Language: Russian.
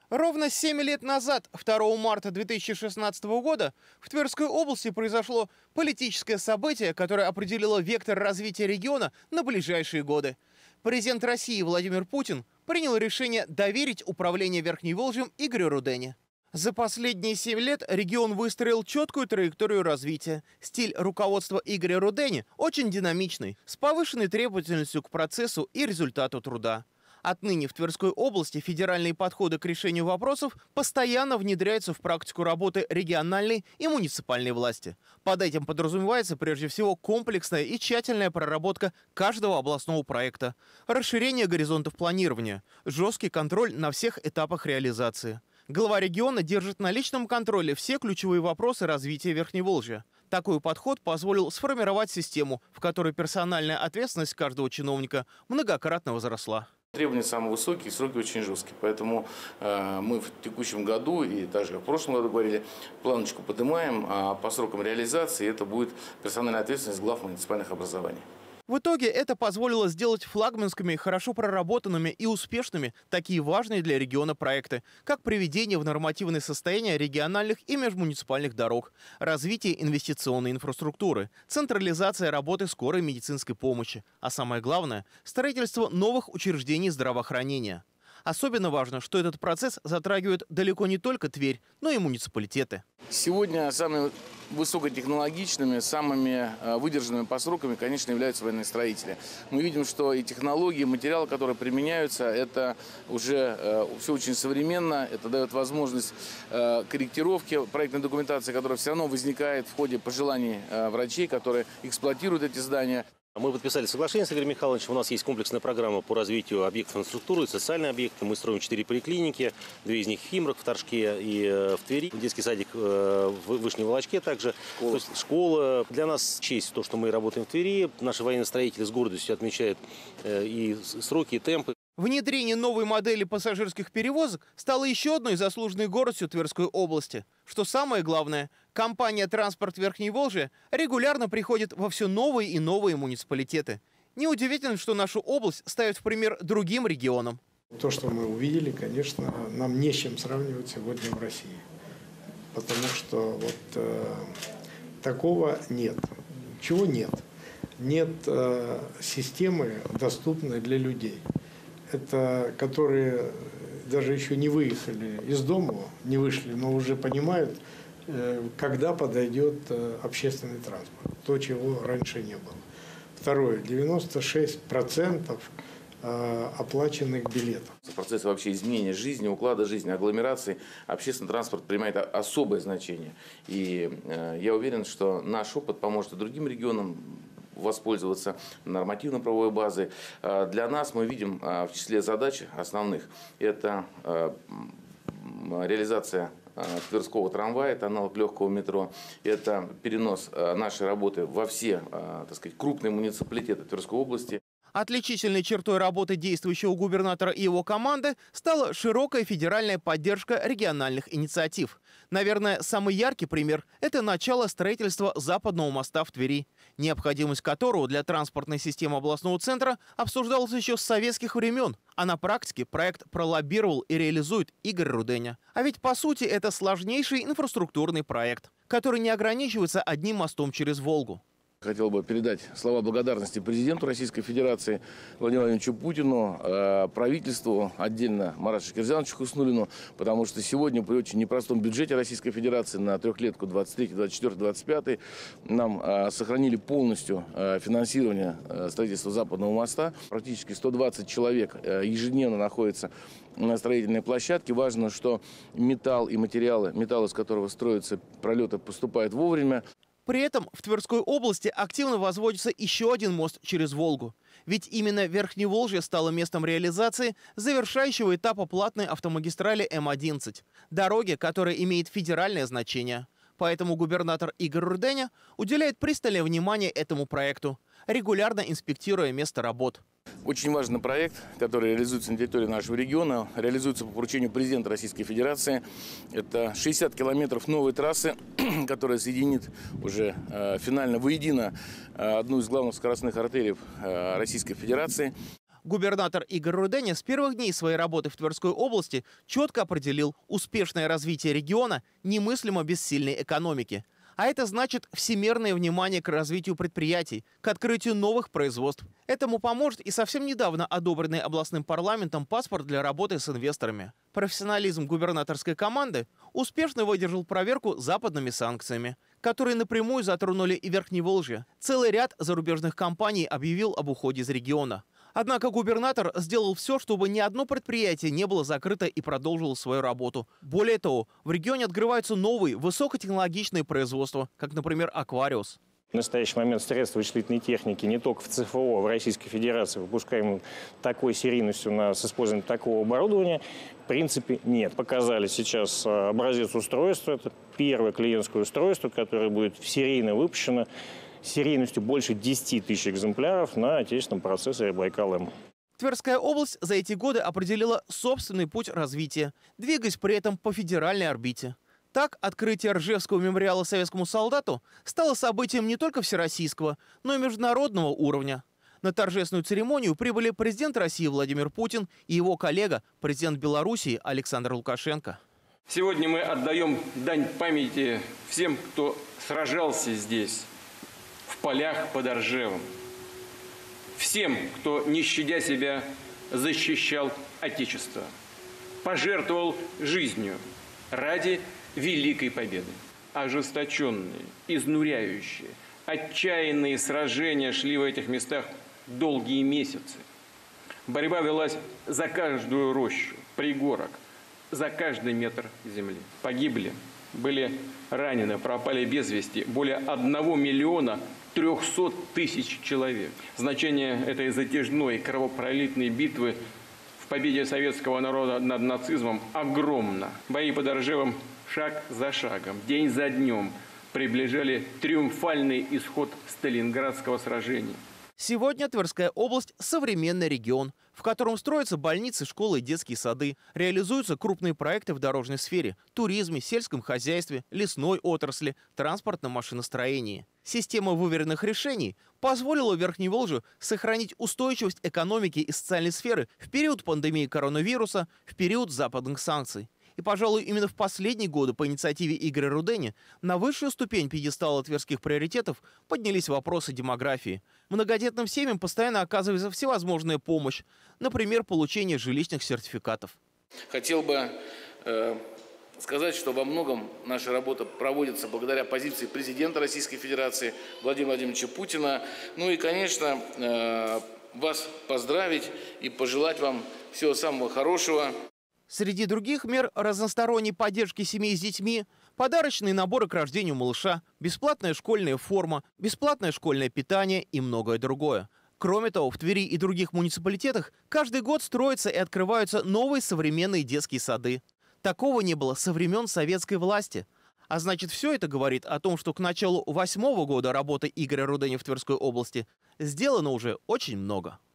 Ровно 7 лет назад, 2 марта 2016 года, в Тверской области произошло политическое событие, которое определило вектор развития региона на ближайшие годы. Президент России Владимир Путин принял решение доверить управление Верхней Волжьем Игорю Рудене. За последние 7 лет регион выстроил четкую траекторию развития. Стиль руководства Игоря Рудени очень динамичный, с повышенной требовательностью к процессу и результату труда. Отныне в Тверской области федеральные подходы к решению вопросов постоянно внедряются в практику работы региональной и муниципальной власти. Под этим подразумевается прежде всего комплексная и тщательная проработка каждого областного проекта, расширение горизонтов планирования, жесткий контроль на всех этапах реализации. Глава региона держит на личном контроле все ключевые вопросы развития Верхневолжья. Такой подход позволил сформировать систему, в которой персональная ответственность каждого чиновника многократно возросла. Требования самые высокие, сроки очень жесткие. Поэтому мы в текущем году и также в прошлом году говорили, планочку поднимаем, а по срокам реализации это будет персональная ответственность глав муниципальных образований. В итоге это позволило сделать флагманскими, хорошо проработанными и успешными такие важные для региона проекты, как приведение в нормативное состояние региональных и межмуниципальных дорог, развитие инвестиционной инфраструктуры, централизация работы скорой медицинской помощи, а самое главное – строительство новых учреждений здравоохранения. Особенно важно, что этот процесс затрагивает далеко не только Тверь, но и муниципалитеты. Сегодня самыми высокотехнологичными, самыми выдержанными по срокам, конечно, являются военные строители. Мы видим, что и технологии, и материалы, которые применяются, это уже все очень современно. Это дает возможность корректировки проектной документации, которая все равно возникает в ходе пожеланий врачей, которые эксплуатируют эти здания. Мы подписали соглашение с Игорем Михайловичем. У нас есть комплексная программа по развитию объектов инфраструктуры, социальные объекты. Мы строим 4 поликлиники, 2 из них в Химрах, в Торжке и в Твери. Детский садик в Вышней Волочке также. То есть школа. Для нас честь то, что мы работаем в Твери. Наши военные строители с гордостью отмечают и сроки, и темпы. Внедрение новой модели пассажирских перевозок стало еще одной заслуженной гордостью Тверской области. Что самое главное, компания «Транспорт Верхней Волжья» регулярно приходит во все новые и новые муниципалитеты. Неудивительно, что нашу область ставят в пример другим регионам. То, что мы увидели, конечно, нам не с чем сравнивать сегодня в России. Потому что такого нет. Чего нет? Нет системы, доступной для людей. Это которые даже еще не выехали из дома, не вышли, но уже понимают, когда подойдет общественный транспорт. То, чего раньше не было. Второе. 96% оплаченных билетов. В процессе вообще изменения жизни, уклада жизни, агломерации общественный транспорт принимает особое значение. И я уверен, что наш опыт поможет и другим регионам воспользоваться нормативно-правовой базой. Для нас мы видим в числе задач основных это реализация Тверского трамвая, это аналог легкого метро, это перенос нашей работы во все, так сказать, крупные муниципалитеты Тверской области. Отличительной чертой работы действующего губернатора и его команды стала широкая федеральная поддержка региональных инициатив. Наверное, самый яркий пример – это начало строительства Западного моста в Твери, необходимость которого для транспортной системы областного центра обсуждалась еще с советских времен, а на практике проект пролоббировал и реализует Игорь Руденя. А ведь по сути это сложнейший инфраструктурный проект, который не ограничивается одним мостом через Волгу. Хотел бы передать слова благодарности президенту Российской Федерации Владимиру Владимировичу Путину, правительству, отдельно Марату Шакирзяновичу Хуснуллину, потому что сегодня при очень непростом бюджете Российской Федерации на трехлетку 23, 24, 25 нам сохранили полностью финансирование строительства Западного моста. Практически 120 человек ежедневно находятся на строительной площадке. Важно, что металл и материалы, металл, из которого строятся пролеты, поступают вовремя. При этом в Тверской области активно возводится еще один мост через Волгу. Ведь именно Верхневолжье стало местом реализации завершающего этапа платной автомагистрали М11. Дороги, которая имеет федеральное значение. Поэтому губернатор Игорь Руденя уделяет пристальное внимание этому проекту, регулярно инспектируя место работ. Очень важный проект, который реализуется на территории нашего региона, реализуется по поручению президента Российской Федерации. Это 60 километров новой трассы, которая соединит уже финально воедино одну из главных скоростных артерий Российской Федерации. Губернатор Игорь Руденя с первых дней своей работы в Тверской области четко определил: успешное развитие региона немыслимо без сильной экономики. А это значит всемирное внимание к развитию предприятий, к открытию новых производств. Этому поможет и совсем недавно одобренный областным парламентом паспорт для работы с инвесторами. Профессионализм губернаторской команды успешно выдержал проверку западными санкциями, которые напрямую затронули и Верхневолжье. Целый ряд зарубежных компаний объявил об уходе из региона. Однако губернатор сделал все, чтобы ни одно предприятие не было закрыто и продолжило свою работу. Более того, в регионе открываются новые высокотехнологичные производства, как, например, «Аквариус». В настоящий момент средства вычислительной техники не только в ЦФО, в Российской Федерации выпускаем такой серийностью с использованием такого оборудования, в принципе, нет. Показали сейчас образец устройства. Это первое клиентское устройство, которое будет серийно выпущено серийностью больше 10 тысяч экземпляров на отечественном процессоре Байкал-М. Тверская область за эти годы определила собственный путь развития, двигаясь при этом по федеральной орбите. Так, открытие Ржевского мемориала советскому солдату стало событием не только всероссийского, но и международного уровня. На торжественную церемонию прибыли президент России Владимир Путин и его коллега, президент Белоруссии Александр Лукашенко. Сегодня мы отдаем дань памяти всем, кто сражался здесь, в полях под Ржевом. Всем, кто, не щадя себя, защищал Отечество, пожертвовал жизнью ради великой победы. Ожесточенные, изнуряющие, отчаянные сражения шли в этих местах долгие месяцы. Борьба велась за каждую рощу, пригорок, за каждый метр земли. Погибли, были ранены, пропали без вести более 1 миллиона 300 тысяч человек. Значение этой затяжной кровопролитной битвы в победе советского народа над нацизмом огромно. Бои под Ржевом шаг за шагом, день за днем приближали триумфальный исход Сталинградского сражения. Сегодня Тверская область – современный регион, в котором строятся больницы, школы и детские сады, реализуются крупные проекты в дорожной сфере, туризме, сельском хозяйстве, лесной отрасли, транспортном машиностроении. Система выверенных решений позволила Верхневолжью сохранить устойчивость экономики и социальной сферы в период пандемии коронавируса, в период западных санкций. И, пожалуй, именно в последние годы по инициативе Игоря Рудени на высшую ступень пьедестала тверских приоритетов поднялись вопросы демографии. Многодетным семьям постоянно оказывается всевозможная помощь, например, получение жилищных сертификатов. Хотел бы сказать, что во многом наша работа проводится благодаря позиции президента Российской Федерации Владимира Владимировича Путина. Ну и, конечно, вас поздравить и пожелать вам всего самого хорошего. Среди других мер разносторонней поддержки семей с детьми – подарочные наборы к рождению малыша, бесплатная школьная форма, бесплатное школьное питание и многое другое. Кроме того, в Твери и других муниципалитетах каждый год строятся и открываются новые современные детские сады. Такого не было со времен советской власти. А значит, все это говорит о том, что к началу 8-го года работы Игоря Рудени в Тверской области сделано уже очень много.